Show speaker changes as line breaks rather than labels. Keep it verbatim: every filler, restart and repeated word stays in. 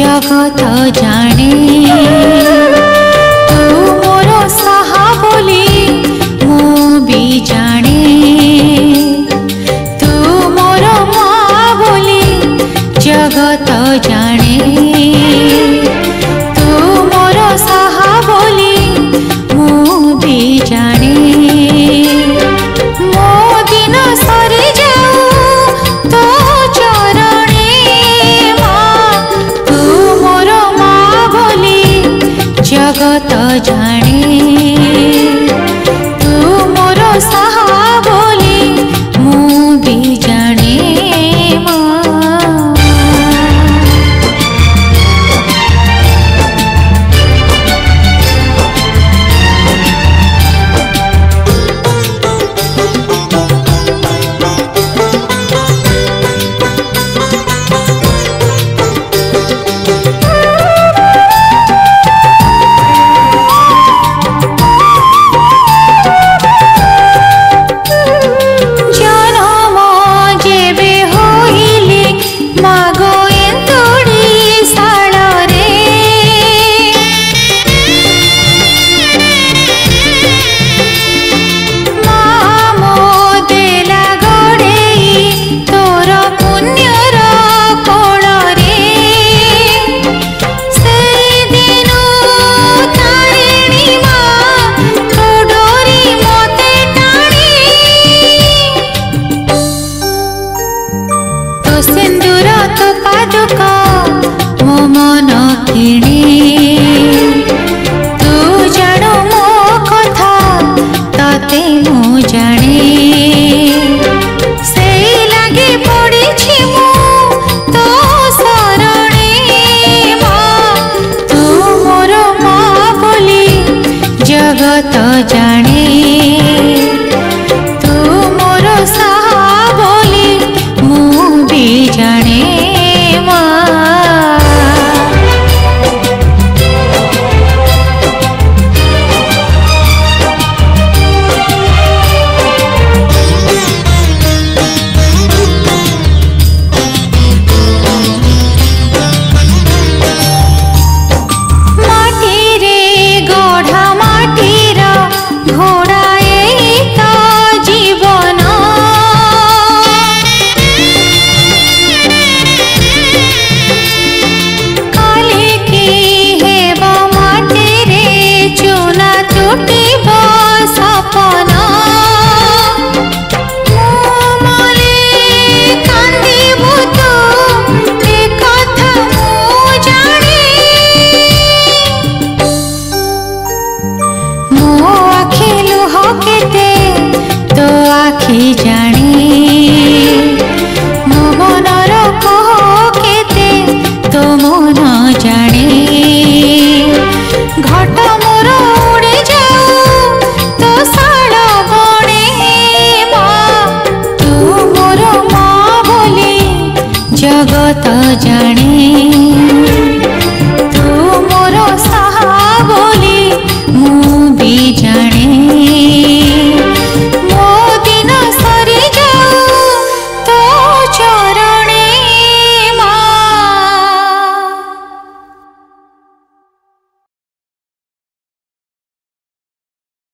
जगत जाने तू मोर साहा बोली मु भी जाने तू मोर माँ बोली जगत जाने तू मोर साहा बोली मु भी जाने मो दिन सरी जाऊ तो चरणे माँ तू मोर माँ बोली जगत जाने तू मोर साहा बोली मु भी जाने माँ। सिंदूर तो पादुक मो मन किणे तू जाणु मो कथा तते मु जाने से लगे पड़ी मु तो शरणे माँ तू मोर माँ बोली जगत जाने तू मोर साहा बोली मु भी जाने माँ। माटी रे गढ़ा माटीर घोड़ा जीवन सपना कांदीबू तू ए कथा मु जाने मो आखि लुह केते तो आखि जाने मो मनर कह केते तो मन जाने घट मोर उड़े जाऊ तो साल बणे माँ तू मोर माँ बोली जगत जाने।